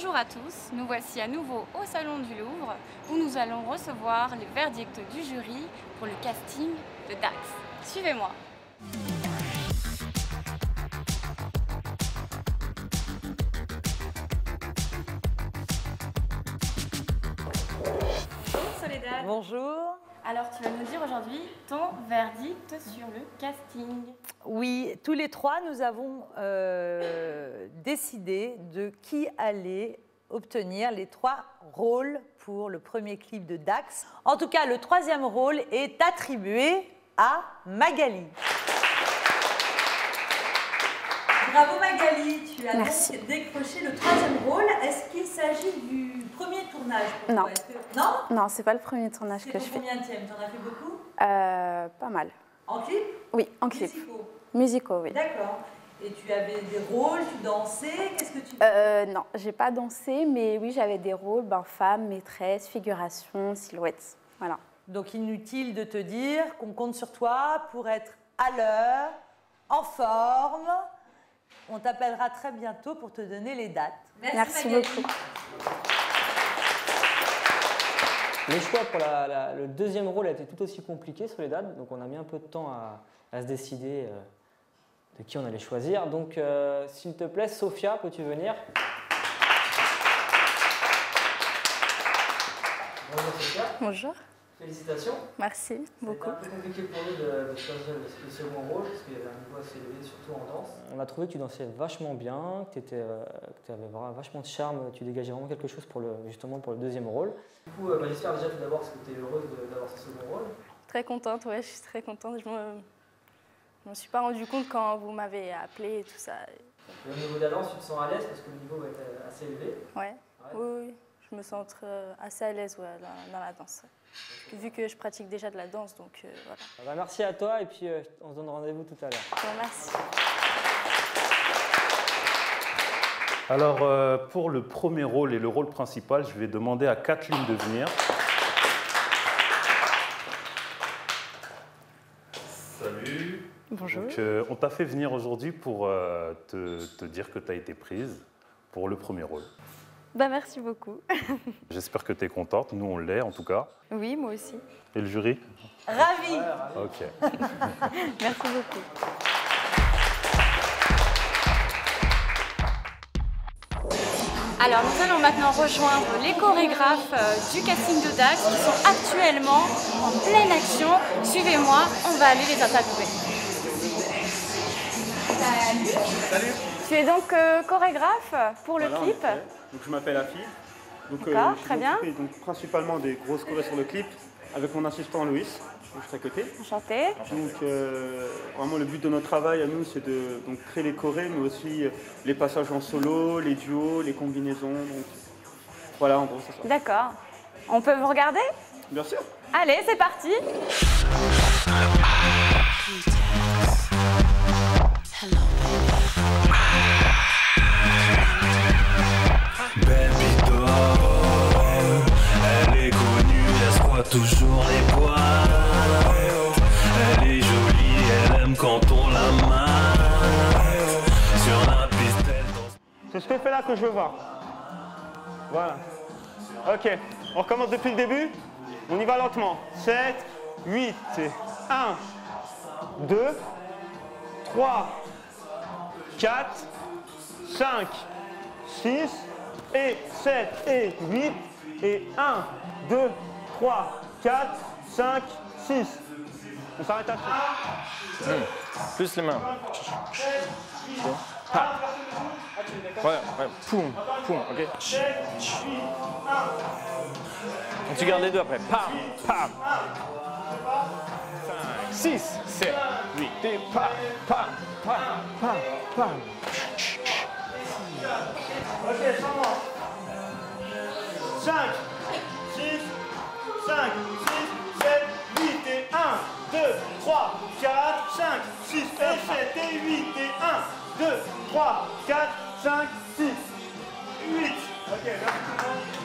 Bonjour à tous, nous voici à nouveau au Salon du Louvre où nous allons recevoir les verdicts du jury pour le casting de Dax. Suivez-moi. Bonjour Soledad. Bonjour. Alors tu vas nous dire aujourd'hui ton verdict sur le casting. Oui, tous les trois, nous avons décidé de qui allait obtenir les 3 rôles pour le premier clip de Dax. En tout cas, le 3e rôle est attribué à Magali. Bravo Magali, tu as donc décroché le 3e rôle. Est-ce qu'il s'agit du premier tournage pour Non. toi? Non. Non, c'est pas le premier tournage que je fais. Combien de tièmes? T'en as fait beaucoup? Pas mal. En clip? Oui, en clip. Musicaux. Musicaux, oui. D'accord. Et tu avais des rôles, tu dansais, qu'est-ce que tu... Non, j'ai pas dansé, mais oui, j'avais des rôles, femme, maîtresse, figuration, silhouette. Voilà. Donc inutile de te dire qu'on compte sur toi pour être à l'heure, en forme. On t'appellera très bientôt pour te donner les dates. Merci beaucoup. Le choix pour le 2e rôle a été tout aussi compliqué, Soledad, donc on a mis un peu de temps à se décider de qui on allait choisir. Donc, s'il te plaît, Sophia, peux-tu venir? Bonjour Sophia. Bonjour. Félicitations. Merci beaucoup. C'était un peu compliqué pour nous de choisir le second rôle, parce qu'il y avait un niveau assez élevé, surtout en danse. On a trouvé que tu dansais vachement bien, que tu avais vachement de charme, tu dégageais vraiment quelque chose justement pour le 2e rôle. Du coup, j'espère déjà tout d'abord que tu es heureuse d'avoir ce second rôle. Très contente, ouais, je suis très contente. Je me suis pas rendu compte quand vous m'avez appelé et tout ça. Et au niveau de la danse, tu te sens à l'aise parce que le niveau va être assez élevé? Ouais. Oui, je me sens assez à l'aise dans la danse. Vu que je pratique déjà de la danse, donc voilà. Merci à toi et puis on se donne rendez-vous tout à l'heure. Merci. Alors, pour le premier rôle et le rôle principal, je vais demander à Kathleen de venir. Salut. Bonjour. Donc, on t'a fait venir aujourd'hui pour te dire que tu as été prise pour le premier rôle. Merci beaucoup. J'espère que tu es contente. Nous, on l'est en tout cas. Oui, moi aussi. Et le jury? Ravi. Ok. Merci beaucoup. Alors nous allons maintenant rejoindre les chorégraphes du casting de Dax qui sont actuellement en pleine action. Suivez-moi, on va aller les interviewer. Salut. Tu es donc chorégraphe pour le clip. Donc je m'appelle Afi. D'accord, très bien. Je m'occupe principalement des grosses chorés sur le clip avec mon assistant Louis, juste à côté. Enchantée. Donc vraiment le but de notre travail à nous c'est de créer les chorés mais aussi les passages en solo, les duos, les combinaisons. Donc voilà en gros c'est ça. D'accord. On peut vous regarder? Bien sûr. Allez, c'est parti. Baby doll, elle est connue, elle squatte toujours les poils. Elle est jolie, elle aime quand on la main. Sur la piste, elle danse. C'est ce fait là que je veux voir. Voilà. Ok, on recommence depuis le début. On y va lentement. 7, 8, 1, 2, 3, 4, 5, 6, et 7, et 8, et 1, 2, 3, 4, 5, 6. On s'arrête à ça. Plus les mains. Pa. Ouais, poum, poum, ok. Et tu gardes les deux après. Pam, pam. 5, 6, 7, 8, et pam, pam, pam, pam, pam. Ok, sans moi. 5, 6, 5, 6, 7, 8 et 1, 2, 3, 4, 5, 6 et 7 et 8 et 1, 2, 3, 4, 5, 6, 8. Ok, merci tout le monde.